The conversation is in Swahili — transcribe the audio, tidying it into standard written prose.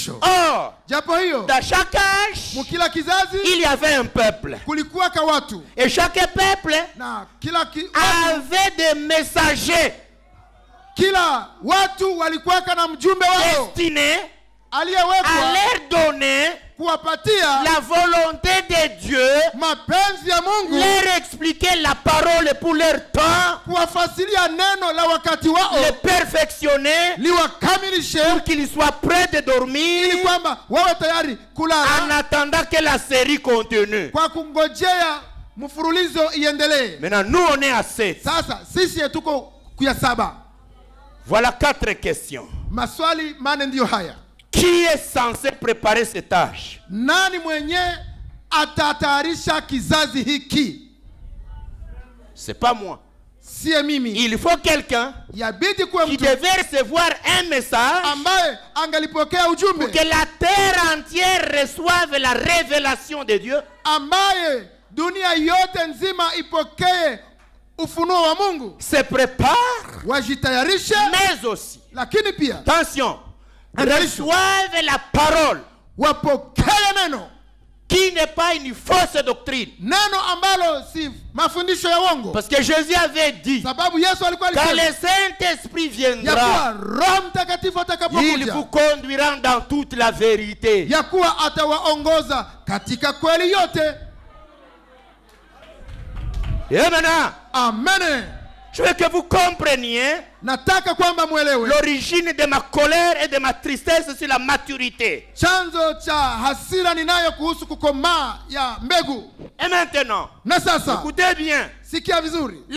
Or, Japo hiyo, dans chaque âge, mukila kizazi il y avait un peuple. kulikuwa ka watu. Et chaque peuple Na kila avait des messagers kila watu walikuwa na mjumbe wao destinés à aliyewekwa leur donner kuwapatia la volonté de Dieu, mapenzi ya Mungu, leur expliquer la parole pour leur temps, kuwafasilia neno la wakati wao, les perfectionner liwakamilishe pour qu'ils soient prêts de dormir ili kwamba wawe tayari en kulala attendant que la série continue. kwa kungojea mfululizo iendelee. Maintenant, nous on est à 7. Sasa sisi tuko kuya 7. Voilà 4 questions. Maswali mane ndiyo haya. Qui est censé préparer cette tâche? Nani mwenye atatayarisha kizazi hiki? C'est pas moi. Si mimi. Il faut quelqu'un Yabidi kuwe qui mtu devait recevoir un message ambaye angalipokea ujumbe, pour que la terre entière reçoive la révélation de Dieu, ambaye dunia yote nzima ipokee ufunuo wa Mungu, se prépare, wajitayarishe, mais aussi, lakini pia attention, reçoive la parole wapokee neno, qui n'est pas une fausse doctrine. neno ambalo si mafundisho ya uongo. Parce que Jésus avait dit, Sababu Yesu alikuwa quand alisema le Saint-Esprit ya viendra, kuwa Roho Mtakatifu il atakapokuja vous conduira dans toute la vérité. ya kuwa atawaongoza katika kweli yote. Et maintenant, Amen. je veux que vous compreniez Nataka kwamba muelewe l'origine de ma colère et de ma tristesse sur la maturité. chanzo cha hasira ninayo kuhusu kukomaa ya mbegu. Et maintenant, Na sasa écoutez bien. sikia vizuri.